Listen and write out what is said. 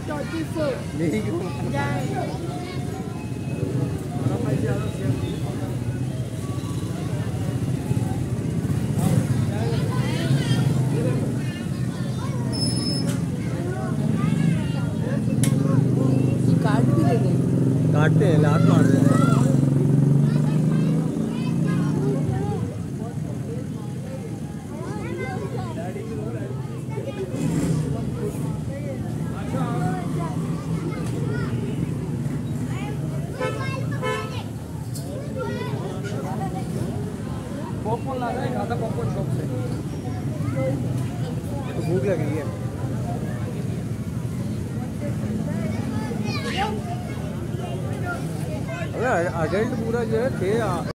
走地富。 नहीं क्यों? काट भी ले गए। काटते हैं, लात मार रहे हैं। पॉपकॉर्न ला रहे हैं, खाता पॉपकॉर्न शॉप से। तो भूख लग रही है। अरे अडल्ट पूरा जो है थे